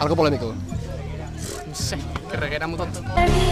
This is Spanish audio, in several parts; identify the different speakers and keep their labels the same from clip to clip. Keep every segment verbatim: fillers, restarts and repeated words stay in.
Speaker 1: Algo polémico.
Speaker 2: No sé, que Reguera muy tonto.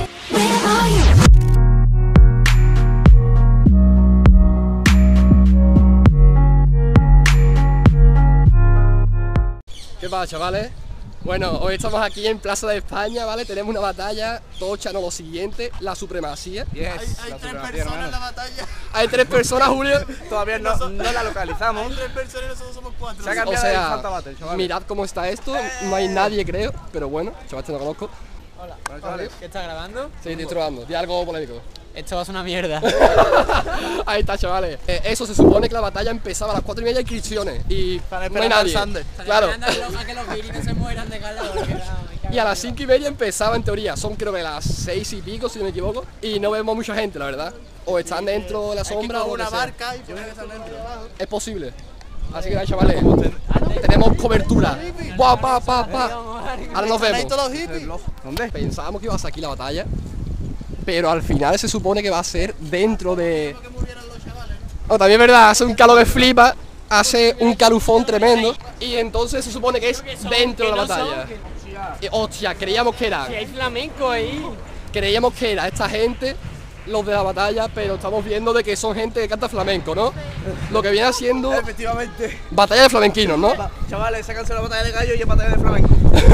Speaker 1: ¿Qué pasa, chavales? Bueno, hoy estamos aquí en Plaza de España, ¿vale? Tenemos una batalla tocha, no lo siguiente, la supremacía.
Speaker 3: Yes,
Speaker 4: Hay, hay
Speaker 3: la
Speaker 4: tres
Speaker 3: supremacía,
Speaker 4: personas
Speaker 3: hermano.
Speaker 4: en la batalla.
Speaker 1: Hay tres personas, Julio.
Speaker 3: Todavía no, no la localizamos.
Speaker 4: Hay tres personas y nosotros somos cuatro.
Speaker 3: Se ha
Speaker 1: O
Speaker 3: cambiado el
Speaker 1: sea,
Speaker 3: Santa Battle, chavales.
Speaker 1: mirad cómo está esto, no hay nadie, creo, pero bueno, chaval, te no conozco.
Speaker 2: Hola.
Speaker 3: Bueno, chavales.
Speaker 2: ¿Qué estás grabando?
Speaker 1: Sí, estoy probando, di algo polémico.
Speaker 2: Esto va a ser una mierda.
Speaker 1: Ahí está, chavales. Eh, eso, se supone que la batalla empezaba a las cuatro y media, hay inscripciones y
Speaker 4: Están
Speaker 1: no hay
Speaker 4: esperando al
Speaker 1: nadie.
Speaker 4: Sander.
Speaker 1: Claro.
Speaker 2: A que los guiris no se mueran de calor.
Speaker 1: Y a las cinco y media empezaba en teoría, son creo que las seis y pico si no me equivoco, y no vemos mucha gente, la verdad. O están dentro de la
Speaker 4: Hay que
Speaker 1: sombra o
Speaker 4: coger
Speaker 1: lo que
Speaker 4: una
Speaker 1: sea.
Speaker 4: barca y poner que están dentro.
Speaker 1: Es posible. Así que nada, chavales, tenemos cobertura. Pa, pa, pa, pa. Ahora nos
Speaker 4: ¿Están ahí
Speaker 1: vemos.
Speaker 4: todos los hippies?
Speaker 1: ¿Dónde? Pensábamos que iba a ser aquí la batalla, pero al final se supone que va a ser dentro de...
Speaker 4: Que murieran los chavales.
Speaker 1: No, también es verdad, hace un calor de flipa, hace un calufón tremendo, y entonces se supone que es dentro de la batalla. Y, hostia, creíamos que era,
Speaker 2: Si hay flamenco ahí.
Speaker 1: creíamos que era esta gente, los de la batalla, pero estamos viendo de que son gente que canta flamenco, ¿no? Lo que viene siendo
Speaker 3: Efectivamente.
Speaker 1: batalla de flamenquinos, ¿no?
Speaker 3: Chavales, se ha cancelado la batalla de gallo y es batalla de flamenco.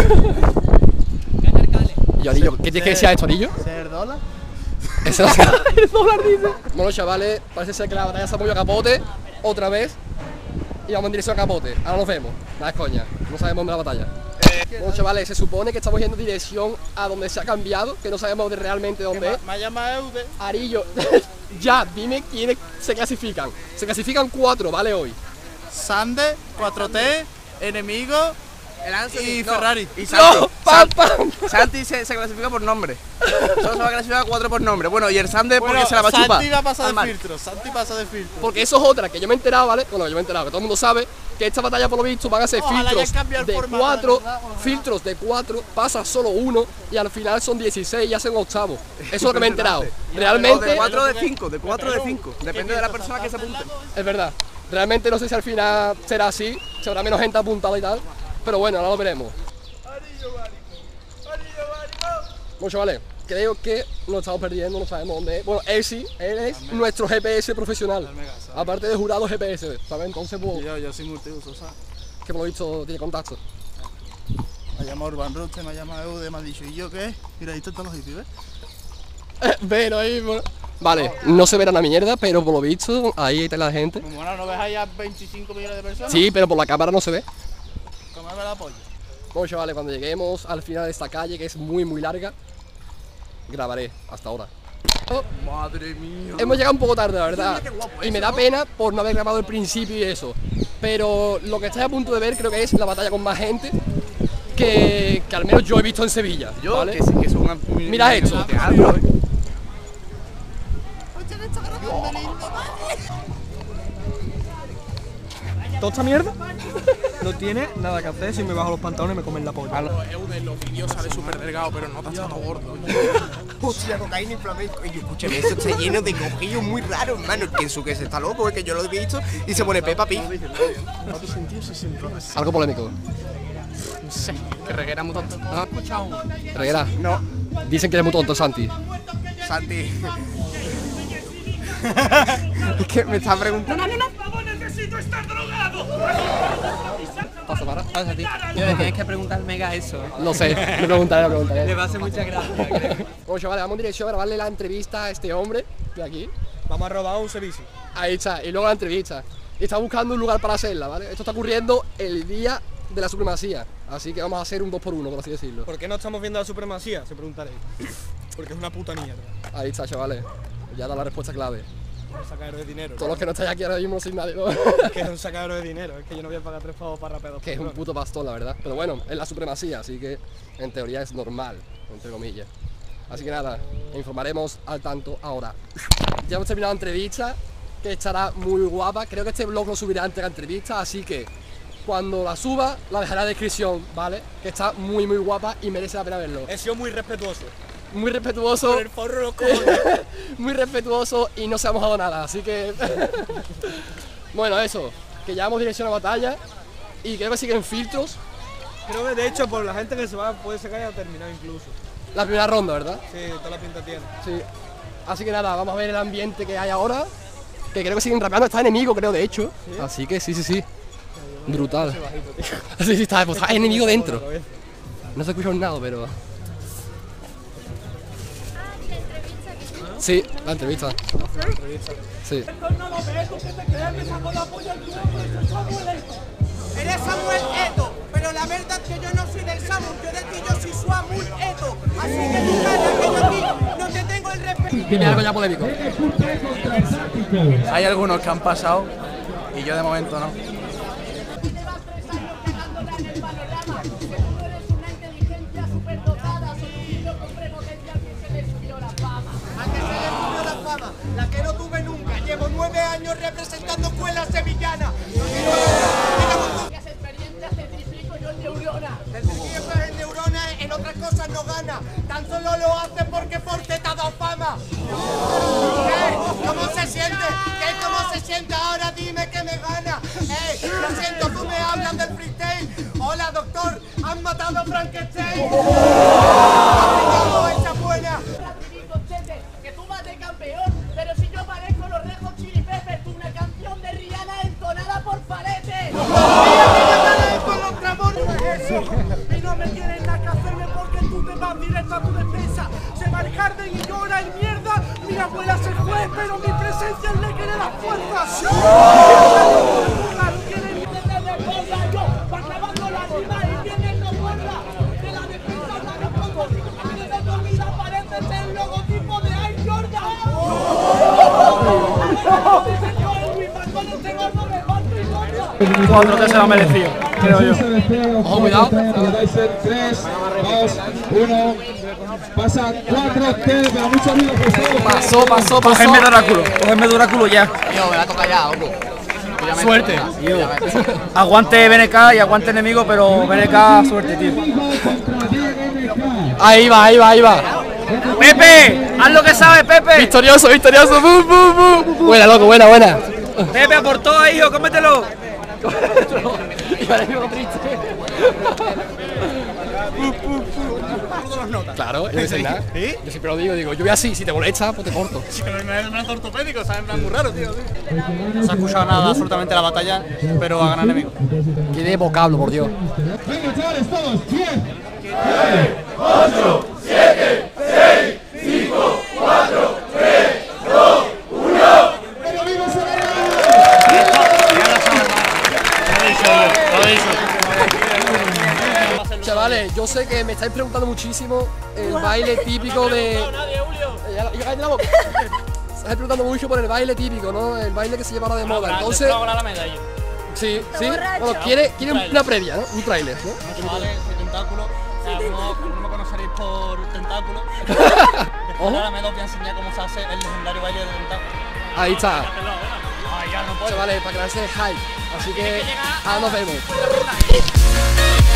Speaker 1: Y Anillo, ¿qué tienes que decir a esto, Anillo?
Speaker 4: ¿Ser dólar?
Speaker 1: Ese no será. El dólar dice. Bueno, chavales, parece ser que la batalla se ha movido a Capote otra vez y vamos en dirección a Capote. Ahora nos vemos. Nada es coña, no sabemos dónde es la batalla. Bueno, chavales, se supone que estamos yendo en dirección a donde se ha cambiado, que no sabemos de realmente dónde es.
Speaker 4: Me llama Eude.
Speaker 1: Arillo, ya, dime quiénes se clasifican. Se clasifican cuatro, ¿vale? Hoy.
Speaker 4: Sander, cuatro T, Enemigo
Speaker 3: El Anthony,
Speaker 4: y
Speaker 3: no,
Speaker 4: Ferrari.
Speaker 3: Y Santi.
Speaker 1: ¡No! ¡Pam, pam!
Speaker 3: Santi se, se clasifica por nombre. Solo se va a clasificar cuatro por nombre. Bueno, y el Sander porque se la va a chupar.
Speaker 4: Santi va a pasar
Speaker 3: Al
Speaker 4: de
Speaker 3: mar.
Speaker 4: filtro. Santi pasa de filtro.
Speaker 1: Porque eso es otra, que yo me he enterado, ¿vale? Bueno, yo me he enterado, que todo el mundo sabe que esta batalla por lo visto van a ser
Speaker 4: Ojalá
Speaker 1: filtros
Speaker 4: hayan cambiado el
Speaker 1: de
Speaker 4: formato,
Speaker 1: cuatro,
Speaker 4: de verdad, ojalá.
Speaker 1: filtros de cuatro, pasa solo uno y al final son dieciséis y hacen octavo. Eso es lo que me he enterado.
Speaker 3: O de
Speaker 1: Realmente,
Speaker 3: cuatro o de cinco, de cuatro o de cinco. Depende de la persona que se apunte.
Speaker 1: es verdad. Realmente no sé si al final será así, se habrá menos gente apuntada y tal, pero bueno, ahora lo veremos. Bueno, chavales, creo que nos estamos perdiendo, no sabemos dónde es. Bueno, él sí, él es nuestro G P S profesional. Aparte de jurado G P S, ¿sabes? Entonces, pues,
Speaker 4: Yo, yo soy multiuso, ¿sabes?
Speaker 1: que por lo visto tiene contacto.
Speaker 4: Me llama Urban Rooster, me llama Eude, me ha dicho, ¿y yo qué? Mira, ahí están todos los hippies, ¿ves?
Speaker 1: Pero ahí, bueno. Vale, no se verá una mierda, pero por lo visto, ahí está la gente.
Speaker 4: Como bueno, ¿no ves ahí a veinticinco millones de personas?
Speaker 1: Sí, pero por la cámara no se ve.
Speaker 4: Como me la polla.
Speaker 1: Bueno, chavales, cuando lleguemos al final de esta calle, que es muy, muy larga, grabaré hasta ahora.
Speaker 3: Madre mía.
Speaker 1: Hemos llegado un poco tarde, la verdad,
Speaker 3: Qué guapo
Speaker 1: y me
Speaker 3: eso,
Speaker 1: da
Speaker 3: ¿no?
Speaker 1: pena por no haber grabado el principio y eso. Pero lo que estáis a punto de ver creo que es la batalla con más gente que, que al menos yo he visto en Sevilla,
Speaker 3: Yo,
Speaker 1: ¿vale?
Speaker 3: que, sí, que son
Speaker 1: Mira esto.
Speaker 3: teatro, ¿eh?
Speaker 4: Oye, me está grabando lindo,
Speaker 5: ¿Toda esta mierda? No tiene nada que hacer si me bajo los pantalones y me comen la polla.
Speaker 2: Eude en los vídeos sale súper delgado, pero no está todo gordo.
Speaker 6: Hostia, cocaína y flamenco. Y yo, escúchame, esto está lleno de cojillos muy raros, hermano. Pienso que se está loco, es que yo lo he visto y se pone Peppa Pig.
Speaker 1: Algo polémico.
Speaker 2: No sé, que Reguera muy tonto. ¿No has escuchado?
Speaker 1: Reguera,
Speaker 3: No,
Speaker 1: dicen que eres muy tonto, Santi.
Speaker 6: Santi. Es que me está preguntando.
Speaker 1: Pasa para.
Speaker 2: Pasa, tío. Yo, le tienes que preguntar Mega eso. ¿eh?
Speaker 1: Lo sé, le preguntaré, le preguntaré.
Speaker 2: Le va a hacer mucha gracia, creo.
Speaker 1: Bueno, chavales, vamos en dirección a grabarle la entrevista a este hombre de aquí.
Speaker 5: Vamos a robar un servicio.
Speaker 1: Ahí está, y luego la entrevista. Y está buscando un lugar para hacerla, ¿vale? Esto está ocurriendo el día de la supremacía, así que vamos a hacer un dos por uno, por así decirlo.
Speaker 5: ¿Por qué no estamos viendo la supremacía? Se preguntaréis. Porque es una puta mierda.
Speaker 1: Ahí está, chavales. Ya da la respuesta clave.
Speaker 5: Un sacadero de dinero.
Speaker 1: Todos los que no estáis aquí ahora mismo sin nadie, ¿no?
Speaker 5: Que es un sacadero de dinero. Es que yo no voy a pagar tres pavos para rapear dos
Speaker 1: Que es un
Speaker 5: cabrones.
Speaker 1: puto pastón, la verdad. Pero bueno, es la supremacía, así que en teoría es normal, entre comillas. Así que nada, informaremos al tanto ahora. Ya hemos terminado la entrevista, que estará muy guapa. Creo que este vlog lo subiré antes de la entrevista, así que cuando la suba, la dejaré en la descripción, ¿vale? Que está muy muy guapa y merece la pena verlo.
Speaker 5: He sido muy respetuoso.
Speaker 1: Muy respetuoso.
Speaker 5: Por el forro de los cojones.
Speaker 1: Muy respetuoso y no se ha mojado nada, así que... Bueno, eso, que ya hemos dirección a batalla y creo que siguen filtros
Speaker 5: Creo que de hecho por la gente que se va puede ser que haya terminado incluso.
Speaker 1: La primera ronda, ¿verdad?
Speaker 5: Sí, toda la pinta tiene.
Speaker 1: Sí. Así que nada, vamos a ver el ambiente que hay ahora. Que creo que siguen rapeando, está enemigo, creo, de hecho. ¿Sí? Así que sí, sí, sí. Brutal. Sí, sí, está, pues, está enemigo dentro. No se escucha un nada, pero. Sí, la entrevista. Sí.
Speaker 7: Eres Samuel Eto, pero la verdad es que yo no soy del Samuel, yo de ti yo soy Samuel Eto. Así que tu cara que yo aquí no te tengo el respeto.
Speaker 1: Tiene algo ya polémico.
Speaker 3: Hay algunos que han pasado y yo de momento no.
Speaker 7: La que no tuve nunca, llevo nueve años representando escuelas sevillanas. Las experiencias te triplico yo en neurona. Desde que en neurona en otras cosas no gana. Tan solo lo hace porque Forte te ha dado fama. ¿Qué? ¿Cómo se siente? ¿Qué? ¿Cómo se siente? Ahora dime que me gana. Ey, lo siento, tú me hablas del freestyle. Hola doctor, han matado a Frankenstein. Esa buena. Que tú vas de campeón, pero si yo parezco los Red Hot Chili Peppers, tú una canción de Rihanna entonada por Falete. Mira que yo te dejo con los tramores eso. Y no me tienes nada que hacerme porque tú te vas directo a tu defensa. Se va el Harden y llora y mierda. Mi abuela se fue, pero mi presencia le quiere la fuerza. Tienen que tener cosa yo, va clavando la rima y vienen no guarda. De la defensa la repongo. A mí de tu vida parece ser el logotipo de Air Jordan.
Speaker 5: Cuatro que se lo ha merecido, creo yo.
Speaker 1: Ojo, cuidado.
Speaker 8: tres, dos, uno. Pasa cuatro T, pero mucho ruido, por favor.
Speaker 1: Pasó, pasó, pasó.
Speaker 5: Cógeme de oráculo, cógeme de oráculo ya.
Speaker 2: Tío, me la toca ya, ojo.
Speaker 1: Suerte.
Speaker 5: Aguante B N K y aguante enemigo, pero B N K suerte, tío.
Speaker 1: Ahí va, ahí va, ahí va.
Speaker 5: Pepe, haz lo que sabes, Pepe.
Speaker 1: Victorioso, victorioso. ¡Bum, bum, bum! Buena, loco, buena, buena.
Speaker 5: Pepe aportó ahí, hijo, cómetelo.
Speaker 1: Y ahora mismo triste. Claro, yo no sé nada. Yo siempre lo digo, digo, yo voy así, si te molesta, pues te corto.
Speaker 5: Pero me da un ortopédico, ¿sabes? En plan muy raro, tío. No se ha escuchado nada absolutamente la batalla, pero ha ganado enemigo.
Speaker 1: Qué de vocablo, por Dios.
Speaker 8: Venga, chavales, todos, diez.
Speaker 9: ocho, siete, seis, cinco, cuatro, tres, dos, uno.
Speaker 1: Chavales, yo sé que me estáis preguntando muchísimo el baile típico de... Ya, ya, cállate la boca. Me estáis preguntando mucho por el baile típico, ¿no? El baile que se lleva ahora de moda. Entonces... Sí, sí. Bueno, quiere, quiere una previa, ¿no? Un trailer, ¿no?
Speaker 5: Vale, de tentáculo. No me conoceréis por tentáculo.
Speaker 1: Ojo.
Speaker 5: Ahora me os voy a enseñar cómo se hace el legendario baile de tentáculo.
Speaker 1: Ahí está.
Speaker 5: Ay, ya no puedo.
Speaker 1: Chavales, para crearse hype. Así que ahora nos vemos.